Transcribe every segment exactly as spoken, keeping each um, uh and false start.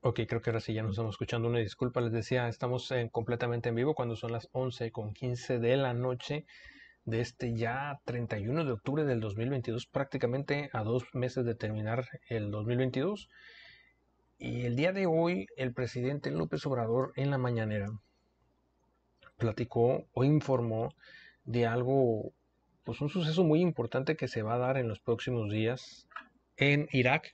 Ok, creo que ahora sí ya nos estamos escuchando. Una disculpa, les decía, estamos eh, completamente en vivo cuando son las once con quince de la noche de este ya treinta y uno de octubre del dos mil veintidós, prácticamente a dos meses de terminar el dos mil veintidós. Y el día de hoy, el presidente López Obrador en la mañanera platicó o informó de algo, pues un suceso muy importante que se va a dar en los próximos días en Irak,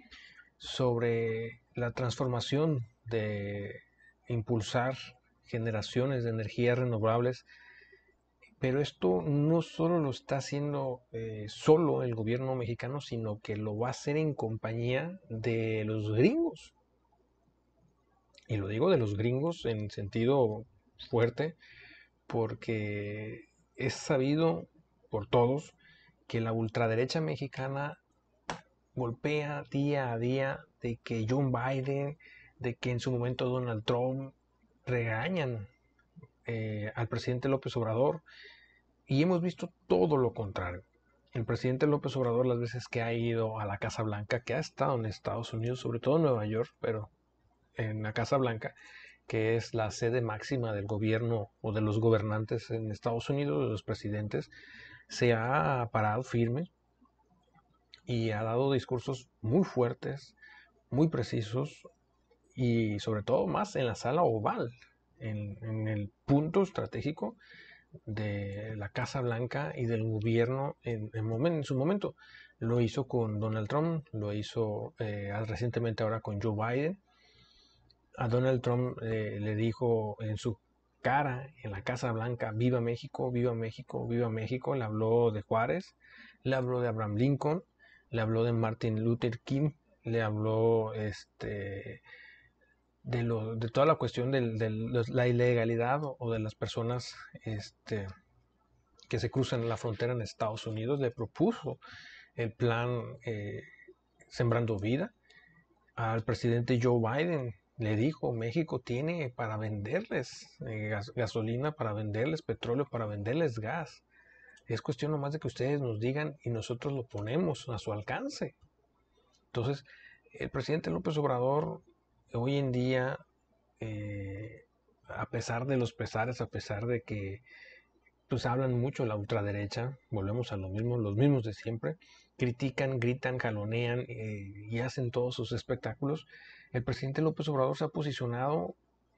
sobre la transformación de impulsar generaciones de energías renovables, pero esto no solo lo está haciendo eh, solo el gobierno mexicano, sino que lo va a hacer en compañía de los gringos. Y lo digo de los gringos en sentido fuerte, porque es sabido por todos que la ultraderecha mexicana golpea día a día de que John Biden, de que en su momento Donald Trump regañan eh, al presidente López Obrador, y hemos visto todo lo contrario. El presidente López Obrador, las veces que ha ido a la Casa Blanca, que ha estado en Estados Unidos, sobre todo en Nueva York, pero en la Casa Blanca, que es la sede máxima del gobierno o de los gobernantes en Estados Unidos, de los presidentes, se ha parado firme y ha dado discursos muy fuertes, muy precisos, y sobre todo más en la sala oval, en, en el punto estratégico de la Casa Blanca y del gobierno en, en, momen- en su momento. Lo hizo con Donald Trump, lo hizo eh, recientemente ahora con Joe Biden. A Donald Trump eh, le dijo en su cara en la Casa Blanca: viva México, viva México, viva México. Le habló de Juárez, le habló de Abraham Lincoln, le habló de Martin Luther King, le habló este de, lo, de toda la cuestión de, de la ilegalidad o, o de las personas este, que se cruzan la frontera en Estados Unidos. Le propuso el plan eh, Sembrando Vida. Al presidente Joe Biden le dijo: México tiene para venderles eh, gas, gasolina, para venderles petróleo, para venderles gas. Es cuestión nomás de que ustedes nos digan y nosotros lo ponemos a su alcance. Entonces, el presidente López Obrador hoy en día, eh, a pesar de los pesares, a pesar de que pues hablan mucho la ultraderecha, volvemos a lo mismo, los mismos de siempre, critican, gritan, jalonean eh, y hacen todos sus espectáculos. El presidente López Obrador se ha posicionado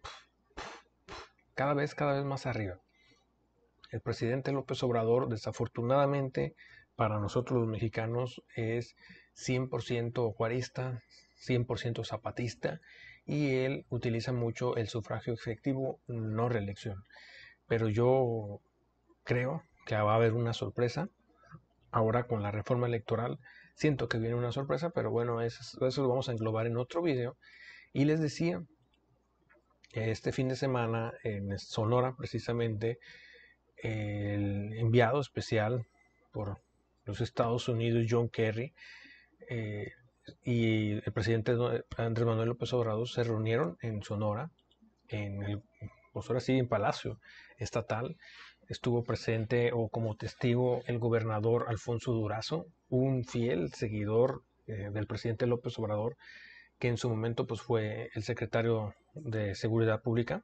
cada vez, cada vez más arriba. El presidente López Obrador, desafortunadamente para nosotros los mexicanos, es cien por ciento juarista, cien por ciento zapatista, y él utiliza mucho el sufragio efectivo, no reelección. Pero yo creo que va a haber una sorpresa ahora con la reforma electoral. Siento que viene una sorpresa, pero bueno, eso, eso lo vamos a englobar en otro video. Y les decía, este fin de semana en Sonora, precisamente, el enviado especial por los Estados Unidos, John Kerry, eh, y el presidente Andrés Manuel López Obrador se reunieron en Sonora, en el, pues ahora sí, en Palacio Estatal. Estuvo presente o como testigo el gobernador Alfonso Durazo, un fiel seguidor eh, del presidente López Obrador, que en su momento pues, fue el secretario de Seguridad Pública.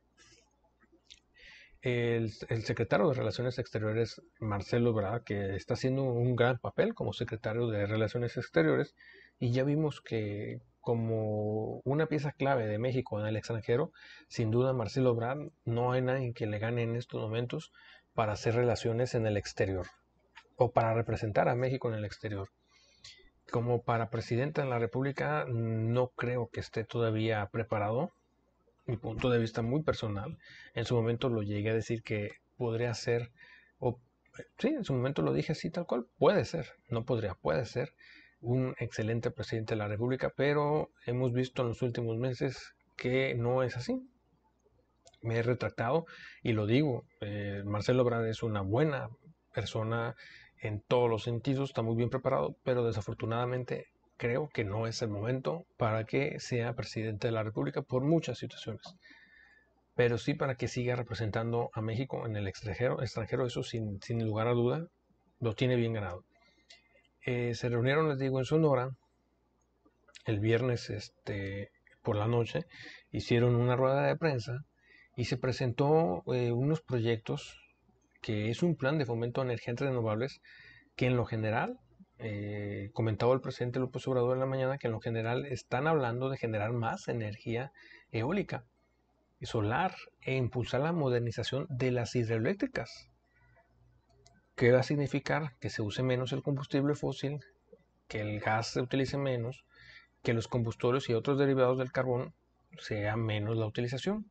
El, el secretario de Relaciones Exteriores, Marcelo Ebrard, que está haciendo un gran papel como secretario de Relaciones Exteriores, y ya vimos que como una pieza clave de México en el extranjero, sin duda Marcelo Ebrard, no hay nadie que le gane en estos momentos para hacer relaciones en el exterior o para representar a México en el exterior. Como para presidenta de la República, no creo que esté todavía preparado. Mi punto de vista muy personal. En su momento lo llegué a decir que podría ser, o sí, en su momento lo dije así tal cual, puede ser, no podría, puede ser un excelente presidente de la República, pero hemos visto en los últimos meses que no es así. Me he retractado y lo digo, eh, Marcelo Ebrard es una buena persona en todos los sentidos, está muy bien preparado, pero desafortunadamente creo que no es el momento para que sea presidente de la República por muchas situaciones, pero sí para que siga representando a México en el extranjero, extranjero eso sin, sin lugar a duda, lo tiene bien ganado. Eh, se reunieron, les digo, en Sonora el viernes este, por la noche, hicieron una rueda de prensa y se presentó eh, unos proyectos que es un plan de fomento de energías renovables que en lo general, eh, comentaba el presidente López Obrador en la mañana, que en lo general están hablando de generar más energía eólica y solar e impulsar la modernización de las hidroeléctricas. ¿Qué va a significar? Que se use menos el combustible fósil, que el gas se utilice menos, que los combustibles y otros derivados del carbón sea menos la utilización.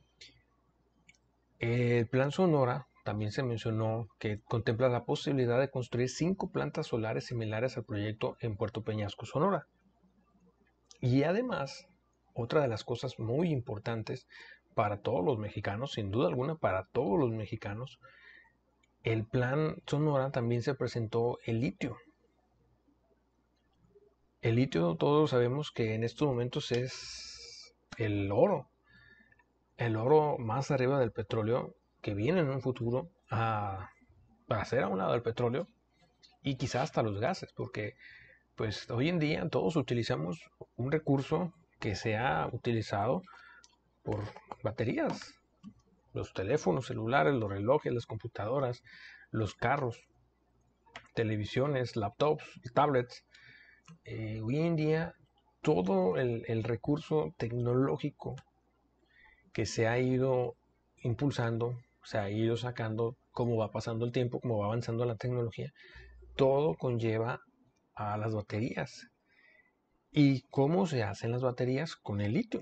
El Plan Sonora también se mencionó que contempla la posibilidad de construir cinco plantas solares similares al proyecto en Puerto Peñasco, Sonora. Y además, otra de las cosas muy importantes para todos los mexicanos, sin duda alguna para todos los mexicanos, el Plan Sonora también se presentó el litio. El litio, todos sabemos que en estos momentos es el oro, el oro más arriba del petróleo, que viene en un futuro a, a hacer a un lado el petróleo y quizás hasta los gases, porque pues hoy en día todos utilizamos un recurso que se ha utilizado por baterías, los teléfonos celulares, los relojes, las computadoras, los carros, televisiones, laptops, tablets. Eh, hoy en día todo el, el recurso tecnológico que se ha ido impulsando, se ha ido sacando, como va pasando el tiempo, como va avanzando la tecnología, todo conlleva a las baterías. ¿Y cómo se hacen las baterías? Con el litio.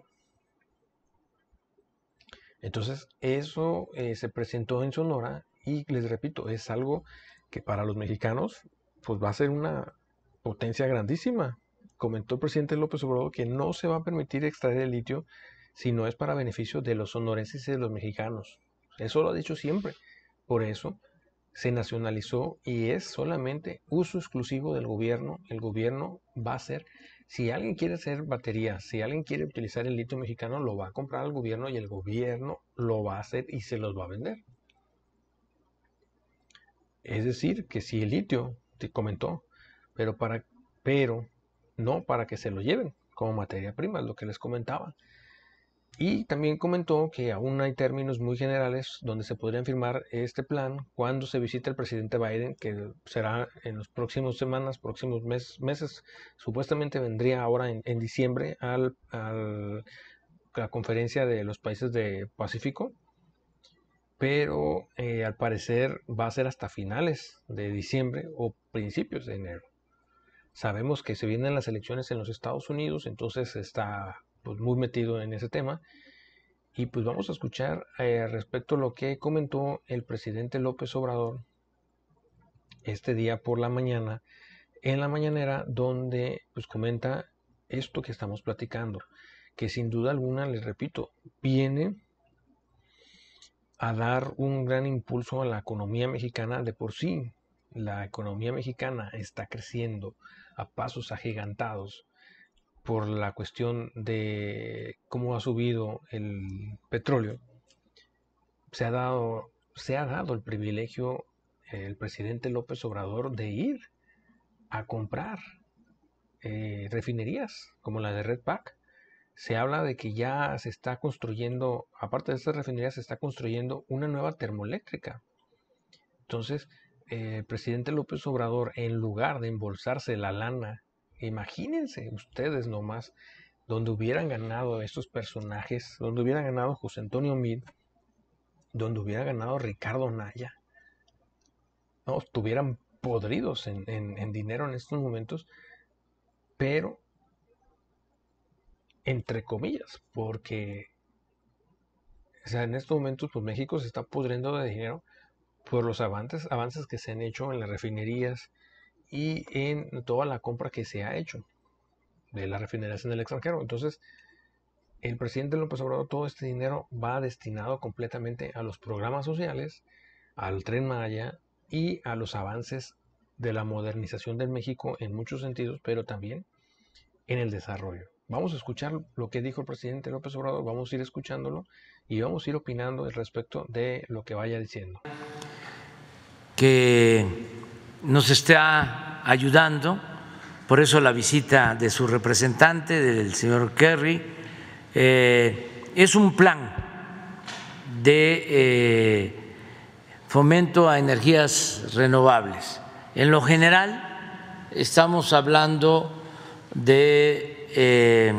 Entonces eso eh, se presentó en Sonora y les repito, es algo que para los mexicanos pues va a ser una potencia grandísima. Comentó el presidente López Obrador que no se va a permitir extraer el litio si no es para beneficio de los sonorenses y de los mexicanos. Eso lo ha dicho siempre. Por eso se nacionalizó y es solamente uso exclusivo del gobierno. El gobierno va a hacer, si alguien quiere hacer baterías, si alguien quiere utilizar el litio mexicano, lo va a comprar al gobierno y el gobierno lo va a hacer y se los va a vender. Es decir, que si el litio, te comentó, pero, para, pero no para que se lo lleven como materia prima, es lo que les comentaba. Y también comentó que aún hay términos muy generales donde se podrían firmar este plan cuando se visite el presidente Biden, que será en las próximas semanas, próximos mes, meses. Supuestamente vendría ahora en, en diciembre al, al, a la conferencia de los países del Pacífico, pero eh, al parecer va a ser hasta finales de diciembre o principios de enero. Sabemos que se vienen las elecciones en los Estados Unidos, entonces está pues muy metido en ese tema y pues vamos a escuchar eh, respecto a lo que comentó el presidente López Obrador este día por la mañana en la mañanera, donde pues comenta esto que estamos platicando, que sin duda alguna, les repito, viene a dar un gran impulso a la economía mexicana. De por sí la economía mexicana está creciendo a pasos agigantados por la cuestión de cómo ha subido el petróleo. Se ha dado, se ha dado el privilegio el presidente López Obrador de ir a comprar eh, refinerías como la de Redpac. Se habla de que ya se está construyendo, aparte de estas refinerías, se está construyendo una nueva termoeléctrica. Entonces, eh, el presidente López Obrador, en lugar de embolsarse la lana, imagínense ustedes nomás, donde hubieran ganado estos personajes, donde hubiera ganado José Antonio Meade, donde hubiera ganado Ricardo Naya, no, estuvieran podridos en, en, en dinero en estos momentos, pero entre comillas, porque o sea, en estos momentos pues México se está pudriendo de dinero por los avances, avances que se han hecho en las refinerías y en toda la compra que se ha hecho de las refinerías en el extranjero. Entonces, el presidente López Obrador, todo este dinero va destinado completamente a los programas sociales, al Tren Maya y a los avances de la modernización de México en muchos sentidos, pero también en el desarrollo. Vamos a escuchar lo que dijo el presidente López Obrador, vamos a ir escuchándolo y vamos a ir opinando al respecto de lo que vaya diciendo. Que nos está ayudando, por eso la visita de su representante, del señor Kerry, Eh, es un plan de eh, fomento a energías renovables. En lo general, estamos hablando de eh,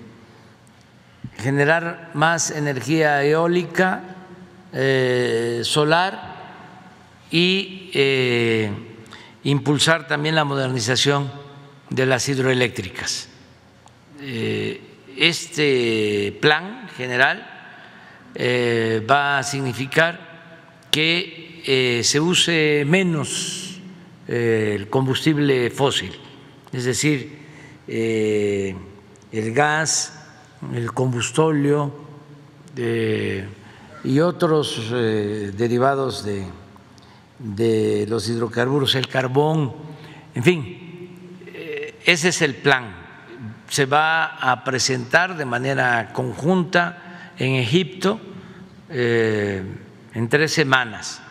generar más energía eólica, eh, solar y eh, impulsar también la modernización de las hidroeléctricas. Eh, este plan general eh, va a significar que eh, se use menos eh, el combustible fósil, es decir, eh, el gas, el combustóleo eh, y otros eh, derivados de, de los hidrocarburos, el carbón, en fin, eh, ese es el plan. Se va a presentar de manera conjunta en Egipto eh, en tres semanas.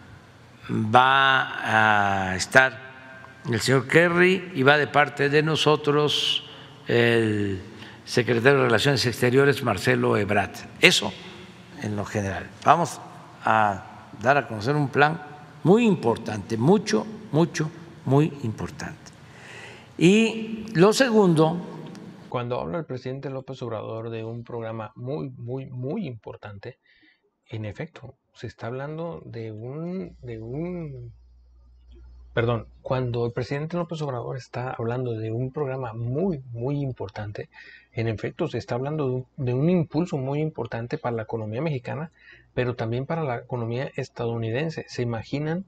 Va a estar el señor Kerry y va de parte de nosotros el secretario de Relaciones Exteriores, Marcelo Ebrard. Eso en lo general. Vamos a dar a conocer un plan muy importante, mucho, mucho, muy importante. Y lo segundo… Cuando habla el presidente López Obrador de un programa muy, muy, muy importante, en efecto, se está hablando de un, de un, perdón, cuando el presidente López Obrador está hablando de un programa muy, muy importante, en efecto, se está hablando de un, de un impulso muy importante para la economía mexicana, pero también para la economía estadounidense. ¿Se imaginan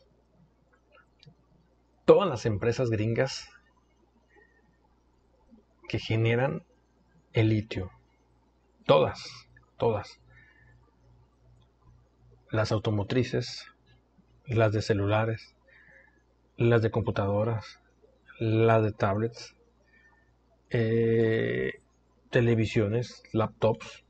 todas las empresas gringas que generan el litio? Todas, todas. Las automotrices, las de celulares, las de computadoras, las de tablets, eh, televisiones, laptops.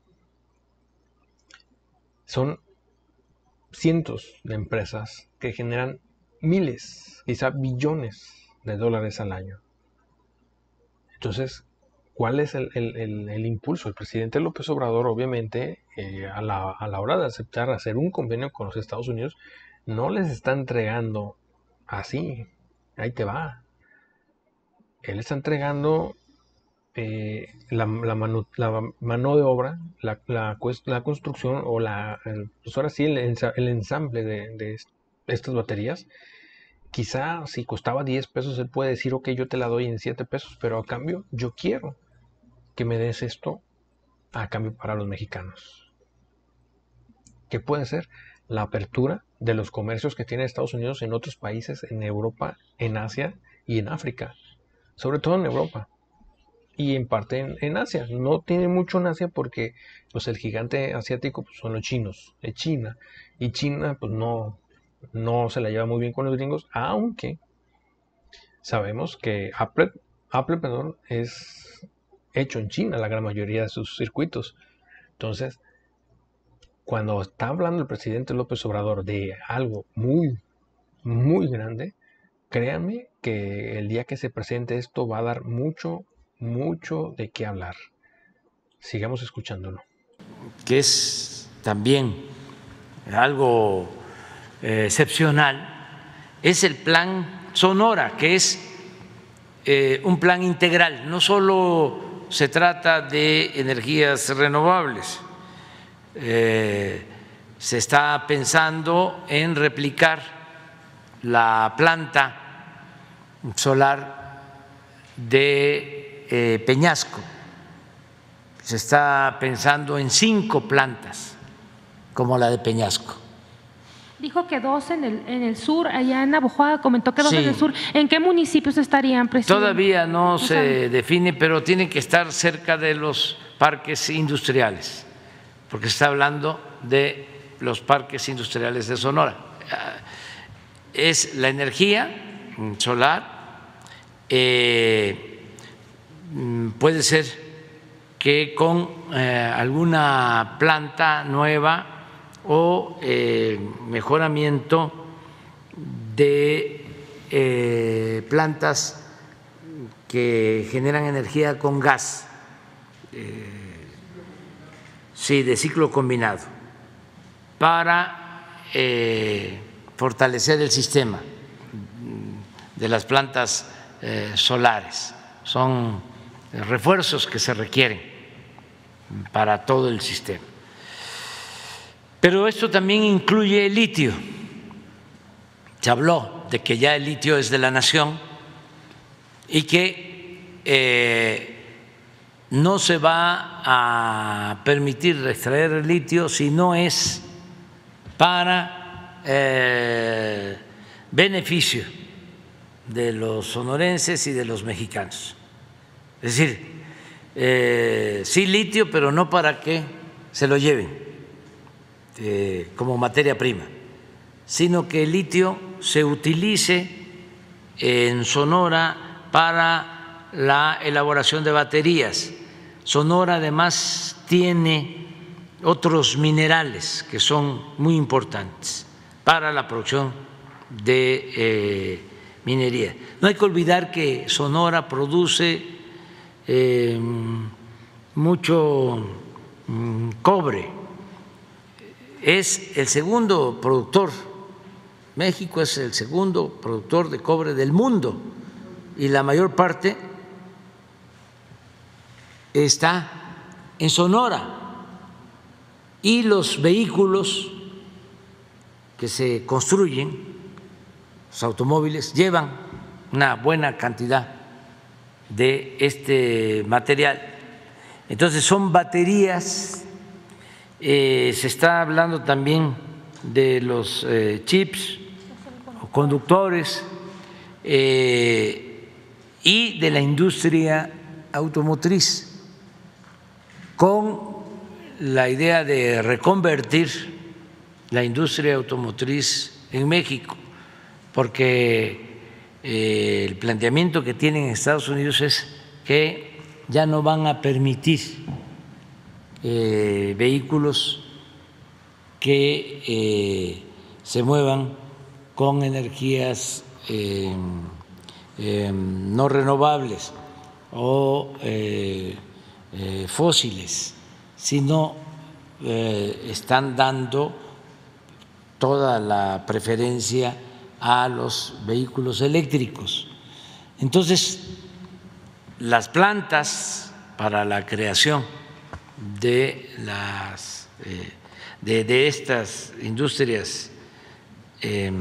Son cientos de empresas que generan miles, quizá billones de dólares al año. Entonces, ¿cuál es el, el, el, el impulso? El presidente López Obrador, obviamente, eh, a, la, a la hora de aceptar hacer un convenio con los Estados Unidos, no les está entregando así, ahí te va. Él está entregando eh, la, la, mano, la, mano de obra, la, la, la construcción o la, el, pues ahora sí el, el ensamble de, de estas baterías. Quizá si costaba diez pesos, él puede decir, ok, yo te la doy en siete pesos, pero a cambio yo quiero que me des esto a cambio para los mexicanos. ¿Qué puede ser? La apertura de los comercios que tiene Estados Unidos en otros países, en Europa, en Asia y en África. Sobre todo en Europa y en parte en, en Asia. No tiene mucho en Asia porque pues, el gigante asiático pues, son los chinos, de China. Y China pues no, no se la lleva muy bien con los gringos, aunque sabemos que Apple, Apple perdón, es hecho en China la gran mayoría de sus circuitos. Entonces, cuando está hablando el presidente López Obrador de algo muy, muy grande, créanme que el día que se presente esto va a dar mucho, mucho de qué hablar. Sigamos escuchándolo. Que es también algo eh, excepcional, es el plan Sonora, que es eh, un plan integral. No solo se trata de energías renovables, eh, se está pensando en replicar la planta solar de eh, Peñasco. Se está pensando en cinco plantas como la de Peñasco. Dijo que dos en el, en el sur, allá en Navojoa, comentó que dos Sí. en el sur. ¿En qué municipios estarían, presidente? Todavía no O se sea, define, pero tienen que estar cerca de los parques industriales, porque se está hablando de los parques industriales de Sonora. Es la energía solar, eh, puede ser que con eh, alguna planta nueva o eh, mejoramiento de eh, plantas que generan energía con gas, eh, sí, de ciclo combinado, para eh, fortalecer el sistema de las plantas eh, solares. Son refuerzos que se requieren para todo el sistema. Pero esto también incluye el litio. Se habló de que ya el litio es de la nación y que eh, no se va a permitir extraer el litio si no es para eh, beneficio de los sonorenses y de los mexicanos. Es decir, eh, sí litio, pero no para que se lo lleven eh, como materia prima, sino que el litio se utilice en Sonora para la elaboración de baterías. Sonora además tiene otros minerales que son muy importantes para la producción de eh, minería. No hay que olvidar que Sonora produce eh, mucho mm, cobre. Es el segundo productor, México es el segundo productor de cobre del mundo y la mayor parte está en Sonora. Y los vehículos que se construyen, los automóviles, llevan una buena cantidad de este material. Entonces son baterías. Eh, se está hablando también de los eh, chips o conductores eh, y de la industria automotriz, con la idea de reconvertir la industria automotriz en México, porque eh, el planteamiento que tienen en Estados Unidos es que ya no van a permitir Eh, vehículos que eh, se muevan con energías eh, eh, no renovables o eh, eh, fósiles, sino eh, están dando toda la preferencia a los vehículos eléctricos. Entonces, las plantas para la creación de las eh, de, de estas industrias eh,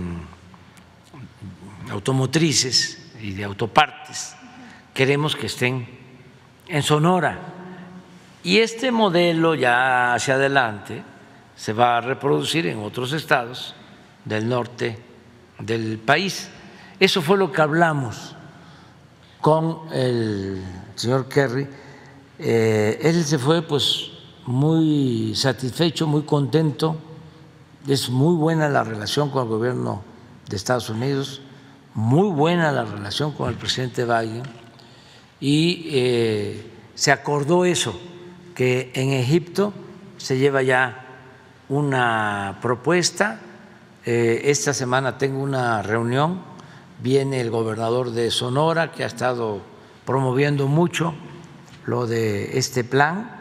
automotrices y de autopartes queremos que estén en Sonora, y este modelo ya hacia adelante se va a reproducir en otros estados del norte del país. Eso fue lo que hablamos con el señor Kerry. Eh, él se fue pues muy satisfecho, muy contento. Es muy buena la relación con el gobierno de Estados Unidos, muy buena la relación con el presidente Biden, y eh, se acordó eso, que en Egipto se lleva ya una propuesta. Eh, esta semana tengo una reunión, viene el gobernador de Sonora, que ha estado promoviendo mucho lo de este plan,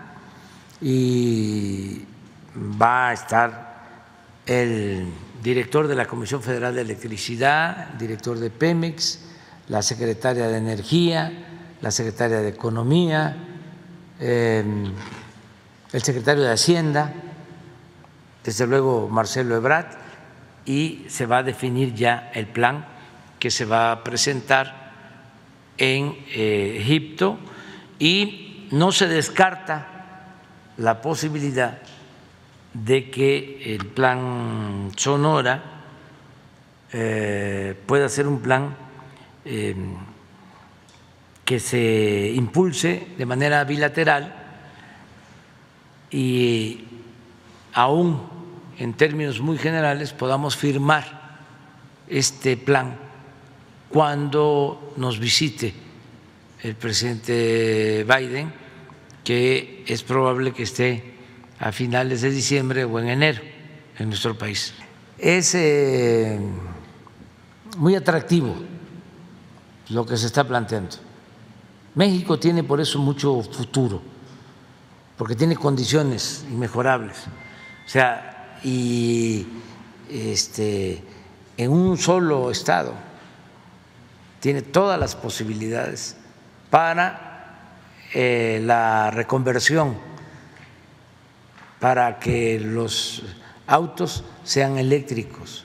y va a estar el director de la Comisión Federal de Electricidad, el director de Pemex, la secretaria de Energía, la secretaria de Economía, eh, el secretario de Hacienda, desde luego Marcelo Ebrard, y se va a definir ya el plan que se va a presentar en eh, Egipto. Y no se descarta la posibilidad de que el plan Sonora eh, pueda ser un plan eh, que se impulse de manera bilateral, y aún en términos muy generales podamos firmar este plan cuando nos visite el presidente Biden, que es probable que esté a finales de diciembre o en enero en nuestro país. Es eh, muy atractivo lo que se está planteando. México tiene por eso mucho futuro, porque tiene condiciones inmejorables. O sea, y este, en un solo estado tiene todas las posibilidades para eh, la reconversión, para que los autos sean eléctricos.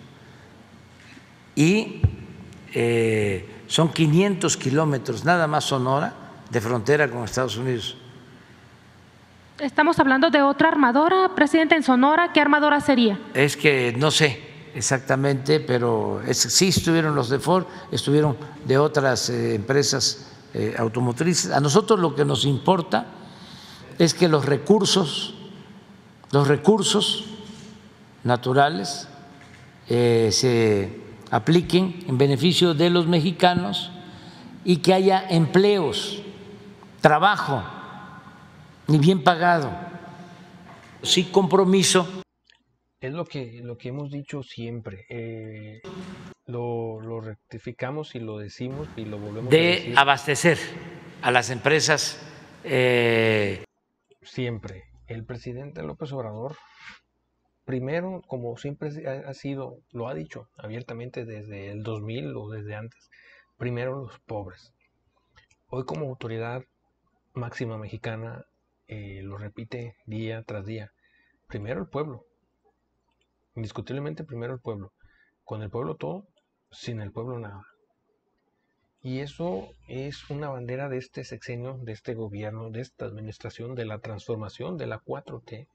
Y eh, son quinientos kilómetros nada más Sonora de frontera con Estados Unidos. Estamos hablando de otra armadora, presidente, en Sonora. ¿Qué armadora sería? Es que no sé exactamente, pero es, sí estuvieron los de Ford, estuvieron de otras eh, empresas eh, automotrices. A nosotros lo que nos importa es que los recursos, los recursos naturales eh, se apliquen en beneficio de los mexicanos y que haya empleos, trabajo, ni bien pagado, sí compromiso. Es lo que, lo que hemos dicho siempre, eh, lo, lo rectificamos y lo decimos y lo volvemos de a decir. Abastecer a las empresas. Eh... Siempre. El presidente López Obrador, primero, como siempre ha sido, lo ha dicho abiertamente desde el dos mil o desde antes, primero los pobres. Hoy como autoridad máxima mexicana eh, lo repite día tras día. Primero el pueblo. Indiscutiblemente primero el pueblo. Con el pueblo todo, sin el pueblo nada. Y eso es una bandera de este sexenio, de este gobierno, de esta administración, de la transformación de la cuatro T,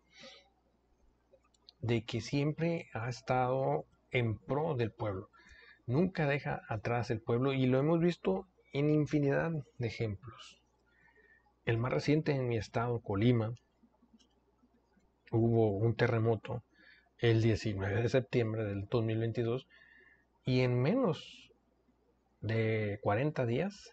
de que siempre ha estado en pro del pueblo. Nunca deja atrás el pueblo y lo hemos visto en infinidad de ejemplos. El más reciente en mi estado, Colima, hubo un terremoto el diecinueve de septiembre del dos mil veintidós y en menos de cuarenta días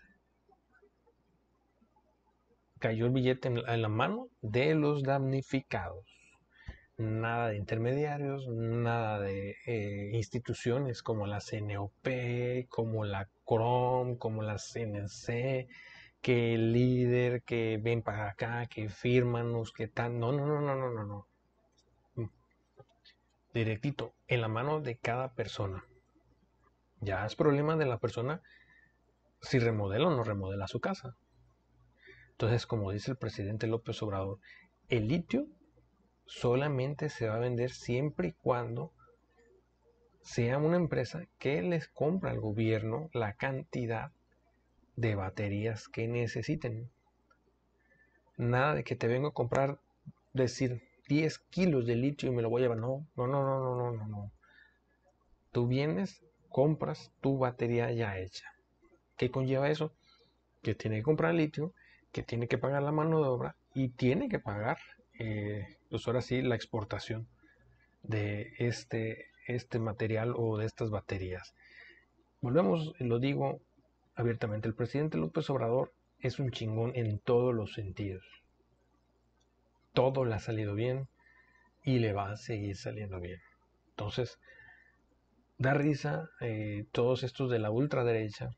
cayó el billete en la mano de los damnificados. Nada de intermediarios, nada de eh, instituciones como la C N O P, como la CROM, como la C N C, que el líder, que ven para acá, que fírmanos, que tal. No, no, no, no, no, no, no. Directito, en la mano de cada persona. Ya es problema de la persona si remodela o no remodela su casa. Entonces, como dice el presidente López Obrador, el litio solamente se va a vender siempre y cuando sea una empresa que les compra al gobierno la cantidad de baterías que necesiten. Nada de que te vengo a comprar, decir, diez kilos de litio y me lo voy a llevar. No, no, no, no, no, no, no. Tú vienes, compras tu batería ya hecha. ¿Qué conlleva eso? Que tiene que comprar litio, que tiene que pagar la mano de obra y tiene que pagar, eh, pues ahora sí, la exportación de este, este material o de estas baterías. Volvemos, lo digo abiertamente, el presidente López Obrador es un chingón en todos los sentidos. Todo le ha salido bien y le va a seguir saliendo bien. Entonces, da risa eh, todos estos de la ultraderecha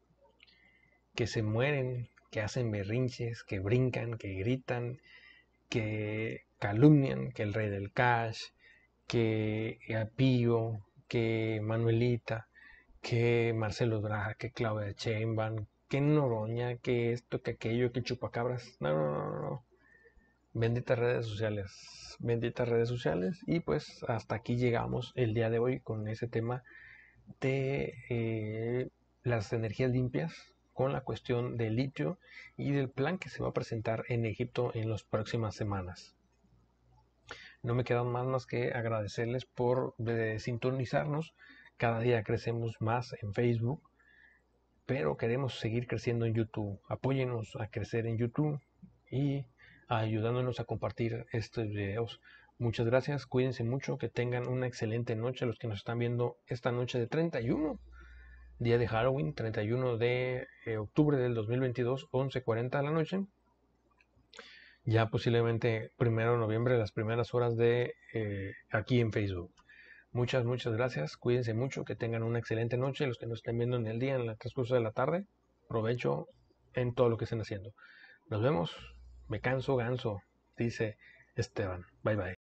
que se mueren, que hacen berrinches, que brincan, que gritan, que calumnian, que el rey del cash, que Pío, que Manuelita, que Marcelo Ebrard, que Claudia Sheinbaum, que Noroña, que esto, que aquello, que chupacabras. No, no, no, no. Benditas redes sociales, benditas redes sociales. Y pues hasta aquí llegamos el día de hoy con ese tema de eh, las energías limpias, con la cuestión del litio y del plan que se va a presentar en Egipto en las próximas semanas. No me queda más, más que agradecerles por de sintonizarnos. Cada día crecemos más en Facebook, pero queremos seguir creciendo en YouTube. Apóyennos a crecer en YouTube y ayudándonos a compartir estos videos. Muchas gracias, cuídense mucho, que tengan una excelente noche los que nos están viendo esta noche de treinta y uno, día de Halloween, treinta y uno de octubre del dos mil veintidós, once cuarenta de la noche. Ya posiblemente primero de noviembre, las primeras horas de eh, aquí en Facebook. Muchas, muchas gracias. Cuídense mucho, que tengan una excelente noche. Los que nos estén viendo en el día, en el transcurso de la tarde, provecho en todo lo que estén haciendo. Nos vemos. Me canso, ganso. dice Esteban. Bye bye.